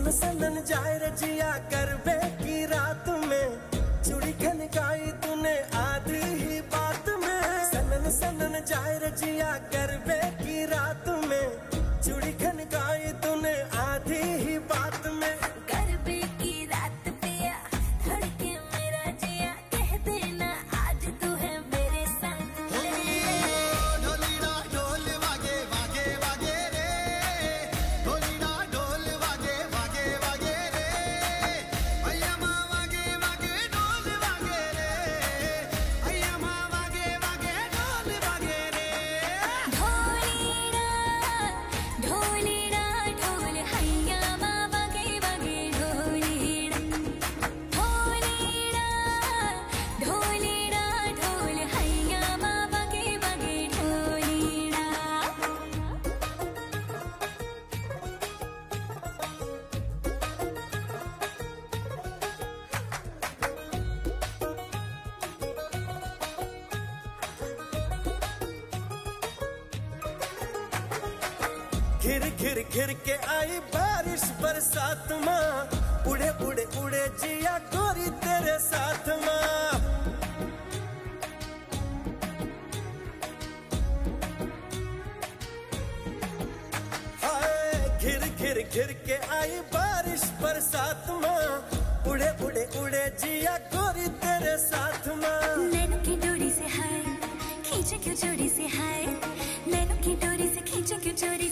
सनन सनन जाए रजिया करबे की रात में, चूड़ी खनकाई तूने आधी ही बात में। सनन सनन जाए रजिया करबे की रात में, चूड़ी खनकाई तूने आधी ही बात में। करबे की रात पिया धड़के मेरा जिया, कह देना आज तू है मेरे साथ। ढोलीना ढोल वागे वागे वागे रे, ढोलीना ढोल वागे वागे वागे रे, अय्या माँ वागे वागे ढोल वागे रे, अय्या माँ वागे वागे ढोल वागे रे। ढोलीना ढोलीना ढोल हैया माँ वागे वागे ढोलीना, ढोलीना ढोलीना ढोल हैया माँ वागे वागे ढोलीना। घिर घिर घिर के आई बारिश बरसात माँ, उड़े उड़े उड़े जिया गोरी तेरे साथ माँ। हाय घिर घिर घिर के आई बारिश बरसात माँ, उड़े उड़े उड़े जिया गोरी तेरे साथ माँ। नैनों की डोरी से हाय खींचे क्यों चोरी से हाय, नैनों की डोरी से खींचे क्यों चोरी